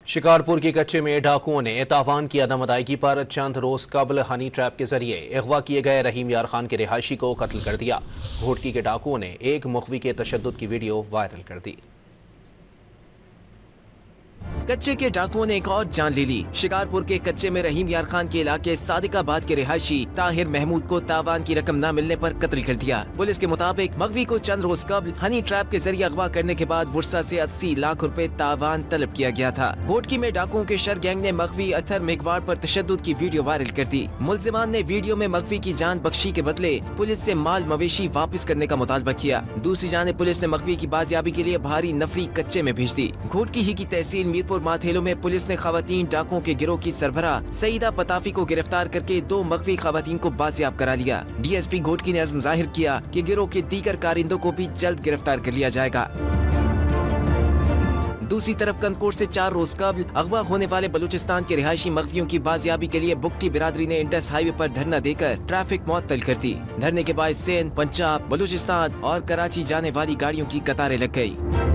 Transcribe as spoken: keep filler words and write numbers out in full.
शिकारपुर के कच्चे में डाकुओं ने तावान की अदम अदायगी पर चंद रोज कबल हनी ट्रैप के जरिए अगवा किए गए रहीम यार खान के रिहायशी को कत्ल कर दिया। घोटकी के डाकुओं ने एक मुखवी के तशद्दुद की वीडियो वायरल कर दी। कच्चे के डाकुओं ने एक और जान ले ली। शिकारपुर के कच्चे में रहीम यार खान के इलाके सादिकाबाद के रिहायशी ताहिर महमूद को तावान की रकम न मिलने पर कत्ल कर दिया। पुलिस के मुताबिक मगवी को चंद रोज कबल हनी ट्रैप के जरिए अगवा करने के बाद बुरसा से अस्सी लाख रुपए तावान तलब किया गया था। घोटकी में डाकुओं के शर गैंग ने मगवी अथर मेघवार पर तशद्दुद की वीडियो वायरल कर दी। मुलजिमान ने वीडियो में मगवी की जान बख्शी के बदले पुलिस से माल मवेशी वापस करने का मुतालबा किया। दूसरी जानिब पुलिस ने मगवी की बाजियाबी के लिए भारी नफरी कच्चे में भेज दी। घोटकी ही की तहसील मीरपुर माथेलो में पुलिस ने खवातीन डाकुओं के गिरोह की सरबरा सईदा पताफी को गिरफ्तार करके दो मगवी खवातीन को बाजियाब करा लिया। डीएसपी घोटकी ने अज़्म जाहिर किया कि गिरोह के दीगर कारिंदों को भी जल्द गिरफ्तार कर लिया जाएगा। दूसरी तरफ कनकोट से चार रोज कबल अगवा होने वाले बलूचिस्तान के रिहायशी मगवियों की बाजियाबी के लिए बुगटी बिरादरी ने इंडस हाईवे पर धरना देकर ट्रैफिक मुअत्तल कर दी। धरने के बाद सिंध, पंजाब, बलूचिस्तान और कराची जाने वाली गाड़ियों की कतारें लग गयी।